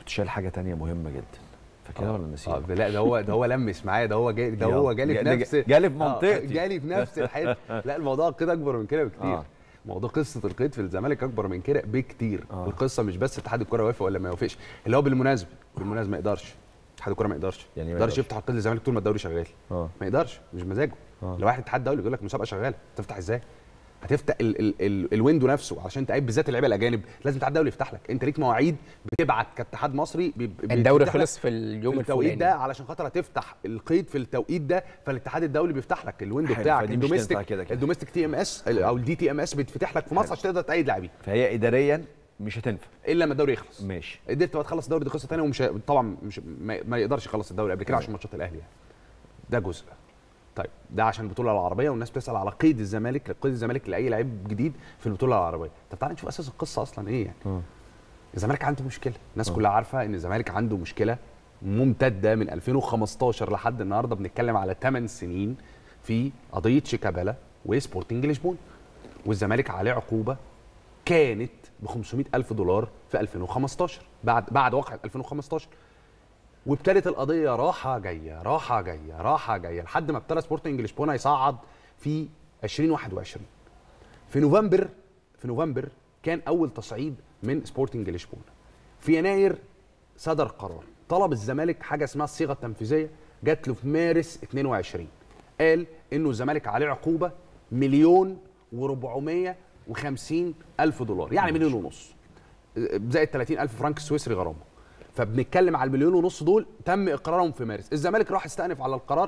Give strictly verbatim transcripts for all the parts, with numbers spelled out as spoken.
كنت شايل حاجه ثانيه مهمه جدا، فاكرها ولا نسيها؟ اه لا ده هو ده هو لمس معايا، ده هو جاي ده هو جالي في نفس جالي في منطقتي، جالي في نفس الحته. لا الموضوع كده اكبر من كده بكتير. آه. موضوع قصه القيد في الزمالك اكبر من كده بكتير. آه. القصه مش بس اتحاد الكره وافق ولا ما يوافقش، اللي هو بالمناسبه بالمناسبه ما يقدرش اتحاد الكره ما يقدرش يعني ما يقدرش يفتح القيد للزمالك طول ما الدوري شغال. آه. ما يقدرش، مش مزاجه. آه. لو واحد اتحاد دولي يقول لك مسابقه شغاله تفتح ازاي؟ هتفتح ال ال ال الويندو نفسه عشان تعيب بالذات اللعيبه الاجانب، لازم الاتحاد الدولي يفتح لك. انت ليك مواعيد بتبعت كاتحاد مصري الدوري خلص في اليوم الفلاني ده علشان خاطر هتفتح القيد في التوقيت ده، فالاتحاد الدولي بيفتح لك الويندو بتاعك. الدوميستيك الدوميستيك تي ام اس او الدي تي ام اس بيتفتح لك في مصر عشان تقدر تأيد لاعبين. فهي اداريا مش هتنفع الا لما الدوري يخلص. ماشي. قدرت بقى تخلص الدوري دي قصه ثانيه، ومش طبعا مش ما يقدرش يخلص الدوري قبل كده عشان ماتشات الاهلي يعني. ده جزء. طيب ده عشان البطوله العربيه، والناس بتسال على قيد الزمالك، قيد الزمالك لاي لعيب جديد في البطوله العربيه. طب تعالى نشوف اساس القصه اصلا ايه يعني. م. الزمالك عنده مشكله، الناس كلها عارفه ان الزمالك عنده مشكله ممتده من ألفين وخمستاشر لحد النهارده، بنتكلم على ثمان سنين في قضيه شيكابالا وسبورتنج لشبونه. والزمالك عليه عقوبه كانت ب خمسمائة ألف دولار في ألفين وخمستاشر بعد بعد واقعه ألفين وخمستاشر. وابتدت القضيه راحه جايه راحه جايه راحه جايه لحد ما ابتدى سبورتنج لشبونه يصعد في ألفين وواحد وعشرين. في نوفمبر في نوفمبر كان اول تصعيد من سبورتنج لشبونه. في يناير صدر قرار طلب الزمالك حاجه اسمها الصيغه التنفيذيه، جات له في مارس اتنين وعشرين. قال انه الزمالك عليه عقوبه مليون وأربعمائة وخمسين ألف دولار، يعني مليون ونص زائد ثلاثين ألف فرنك سويسري غرامه. فبنتكلم على المليون ونص دول تم اقرارهم في مارس. الزمالك راح استأنف على القرار،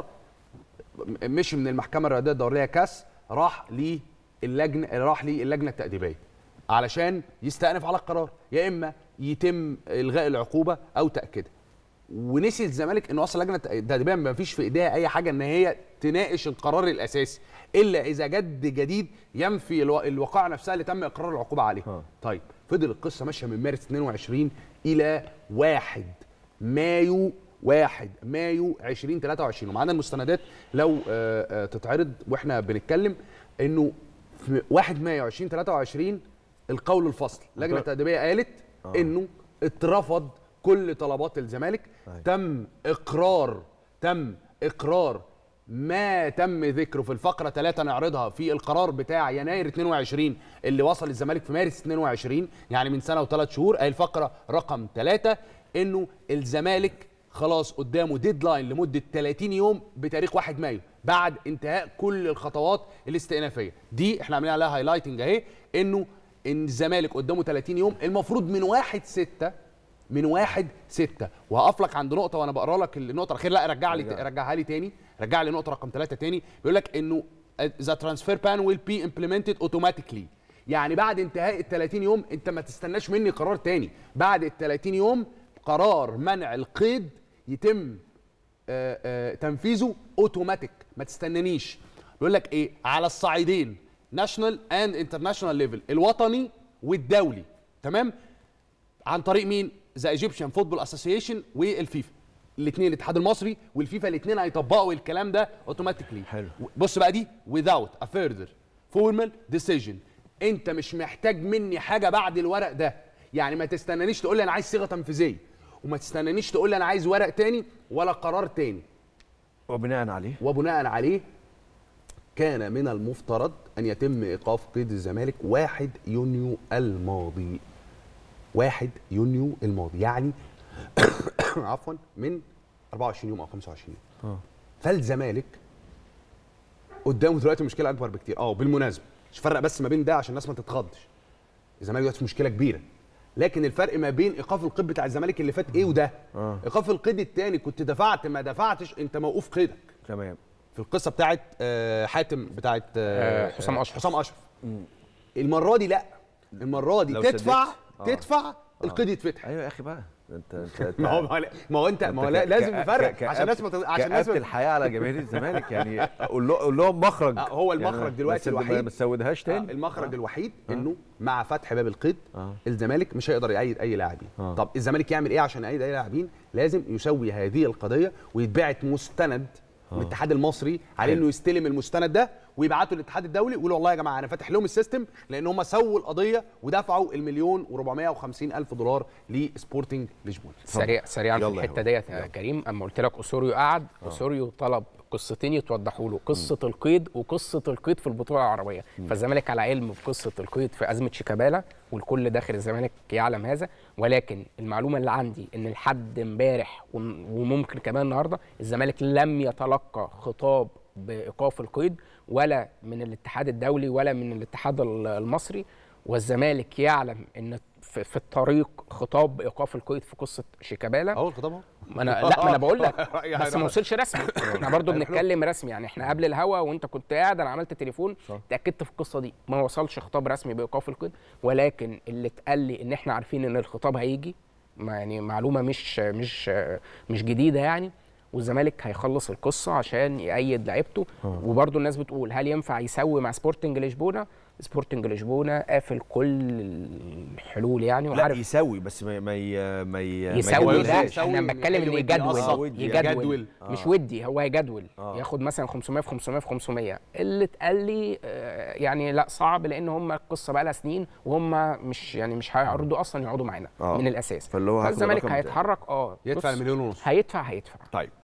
مشي من المحكمه الرياضيه الدوليه كاس، راح للجنه راح للجنه التأديبيه علشان يستأنف على القرار، يا اما يتم الغاء العقوبه او تأكيدها. ونسي الزمالك انه اصلا لجنه التأديبيه ما فيش في ايديها اي حاجه ان هي تناقش القرار الاساسي الا اذا جد جديد ينفي الوقائع نفسها اللي تم اقرار العقوبه عليها. طيب فضل القصه ماشيه من مارس اتنين وعشرين الى واحد مايو واحد مايو ألفين وتلاتة وعشرين، ومعانا المستندات لو تتعرض واحنا بنتكلم انه في واحد مايو ألفين وتلاتة وعشرين القول الفصل لجنه التأديبيه قالت انه اترفض كل طلبات الزمالك. تم اقرار تم اقرار ما تم ذكره في الفقره ثلاثة نعرضها في القرار بتاع يناير اتنين وعشرين اللي وصل الزمالك في مارس اتنين وعشرين، يعني من سنه وثلاث شهور. اهي الفقره رقم ثلاثة، انه الزمالك خلاص قدامه ديدلاين لمده ثلاثين يوم بتاريخ واحد مايو بعد انتهاء كل الخطوات الاستئنافيه. دي احنا عاملين عليها هايلايتنج اهي، انه ان الزمالك قدامه ثلاثين يوم، المفروض من واحد ستة من واحد ستة. وهقف لك عند نقطه وانا بقرا لك النقطه الاخيره، لا رجع لي رجعها لي تاني، رجع لي نقطه رقم ثلاثة تاني. بيقول لك انه the transfer ban will be implemented automatically، يعني بعد انتهاء ال ثلاثين يوم انت ما تستناش مني قرار تاني، بعد ال ثلاثين يوم قرار منع القيد يتم آآ آآ تنفيذه اوتوماتيك، ما تستنانيش. بيقول لك ايه؟ على الصعيدين ناشونال اند انترناشونال ليفل، الوطني والدولي، تمام؟ عن طريق مين؟ ذا ايجيبشن فوتبول اسوسيشن والفيفا، الاثنين الاتحاد المصري والفيفا الاثنين هيطبقوا الكلام ده اوتوماتيكلي. حلو. بص بقى دي without a further formal decision، انت مش محتاج مني حاجه بعد الورق ده، يعني ما تستنانيش تقول لي انا عايز صيغه تنفيذيه، وما تستنانيش تقول لي انا عايز ورق تاني ولا قرار تاني. وبناء عليه وبناء عليه كان من المفترض ان يتم ايقاف قيد الزمالك واحد يونيو الماضي. واحد يونيو الماضي يعني عفوا من أربعة وعشرين يوم او خمسة وعشرين يوم. اه فالزمالك قدامه دلوقتي مشكله اكبر بكتير. اه بالمناسبه مش فرق بس ما بين ده عشان الناس ما تتخضش، الزمالك دلوقتي مشكله كبيره، لكن الفرق ما بين ايقاف القيد بتاع الزمالك اللي فات ايه وده. اه ايقاف القيد الثاني كنت دفعت ما دفعتش انت موقوف قيدك. تمام. في القصه بتاعت آه حاتم بتاعت آه حسام اشرف حسام اشرف المره دي لا، المره دي تدفع تدفع القيد يتفتح. ايوه يا اخي بقى انت انت ما هو ما هو انت ما هو لازم نفرق عشان الناس عشان الناس الحياه على جماهير الزمالك، يعني قول لهم مخرج. هو المخرج يعني دلوقتي الوحيد ما تسودهاش تاني. المخرج آه. الوحيد آه. انه مع فتح باب القيد آه. الزمالك مش هيقدر يأيد اي لاعبين. آه. طب الزمالك يعمل ايه عشان يأيد اي لاعبين؟ لازم يسوي هذه القضيه ويتبعت مستند آه. من الاتحاد المصري على انه يستلم المستند ده ويبعتوا للاتحاد الدولي ويقولوا والله يا جماعه انا فاتح لهم السيستم، لان هم سووا القضيه ودفعوا المليون وأربعمائة وخمسين الف دولار لسبورتنج لشبونه. سريع سريعا في الحته ديت يا يلا. كريم، اما قلت لك اسوريو قعد، اسوريو طلب قصتين يتوضحوا له، قصه م. القيد وقصه القيد في البطوله العربيه. م. فالزمالك على علم بقصه القيد في ازمه شيكابالا، والكل داخل الزمالك يعلم هذا، ولكن المعلومه اللي عندي ان لحد امبارح وممكن كمان النهارده الزمالك لم يتلقى خطاب بايقاف القيد ولا من الاتحاد الدولي ولا من الاتحاد المصري، والزمالك يعلم ان في الطريق خطاب بايقاف القيد في قصه شيكابالا. اول خطاب اهو. ما انا لا ما انا بقول لك بس ما وصلش رسمي، احنا برضو بنتكلم رسمي يعني، احنا قبل الهوا وانت كنت قاعد انا عملت تليفون اتاكدت في القصه دي، ما وصلش خطاب رسمي بايقاف القيد، ولكن اللي اتقال لي ان احنا عارفين ان الخطاب هيجي، ما يعني معلومه مش مش مش جديده يعني، والزمالك هيخلص القصه عشان يأيد لعيبته. وبرضو الناس بتقول هل ينفع يسوي مع سبورتنج لشبونه؟ سبورتنج لشبونه قافل كل الحلول يعني، وعارف لا يسوي بس ما ما ما يسوي. لا انا بتكلم ان يجدول يجدول, يجدول. آه. مش ودي، هو يجدول آه. ياخد مثلا خمسمائة في خمسمائة في خمسمائة. اللي اتقال لي آه يعني لا صعب، لان هم القصه بقى لها سنين وهم مش يعني مش هيعرضوا اصلا يقعدوا معانا آه. من الاساس. فاللي هو فالزمالك هيتحرك اه يدفع المليون ونص. هيدفع هيدفع طيب